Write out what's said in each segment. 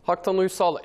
Haktan Uysal,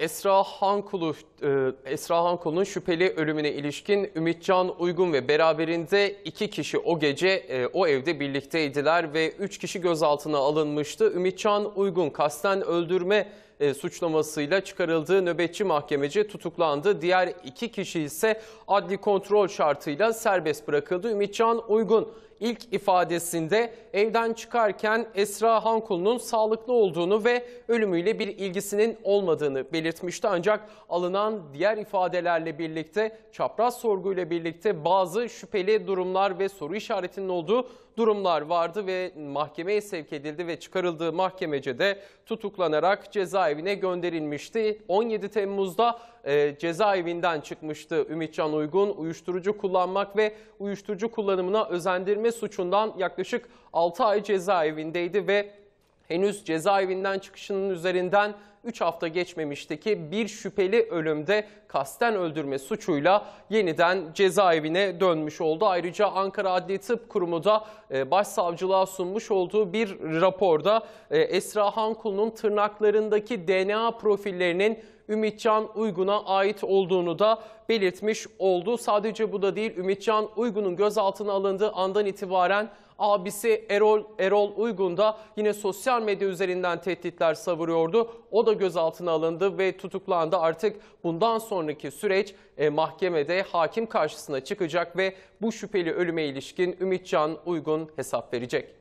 Esra Hankulu'nun şüpheli ölümüne ilişkin Ümitcan Uygun ve beraberinde 2 kişi o gece o evde birlikteydiler ve 3 kişi gözaltına alınmıştı. Ümitcan Uygun kasten öldürme suçlamasıyla çıkarıldığı nöbetçi mahkemece tutuklandı. Diğer 2 kişi ise adli kontrol şartıyla serbest bırakıldı. Ümitcan Uygun İlk ifadesinde evden çıkarken Esra Hankulu'nun sağlıklı olduğunu ve ölümüyle bir ilgisinin olmadığını belirtmişti. Ancak alınan diğer ifadelerle birlikte, çapraz sorguyla birlikte bazı şüpheli durumlar ve soru işaretinin olduğu durumlar vardı ve mahkemeye sevk edildi ve çıkarıldığı mahkemecede tutuklanarak cezaevine gönderilmişti. 17 Temmuz'da cezaevinden çıkmıştı Ümitcan Uygun. Uyuşturucu kullanmak ve uyuşturucu kullanımına özendirme suçundan yaklaşık 6 ay cezaevindeydi ve henüz cezaevinden çıkışının üzerinden 3 hafta geçmemişti ki bir şüpheli ölümde kasten öldürme suçuyla yeniden cezaevine dönmüş oldu. Ayrıca Ankara Adli Tıp Kurumu da başsavcılığa sunmuş olduğu bir raporda Esra Hankulu'nun tırnaklarındaki DNA profillerinin Ümitcan Uygun'a ait olduğunu da belirtmiş oldu. Sadece bu da değil, Ümitcan Uygun'un gözaltına alındığı andan itibaren abisi Erol Uygun da yine sosyal medya üzerinden tehditler savuruyordu. O da gözaltına alındı ve tutuklandı. Artık bundan sonraki süreç mahkemede hakim karşısına çıkacak ve bu şüpheli ölüme ilişkin Ümitcan Uygun hesap verecek.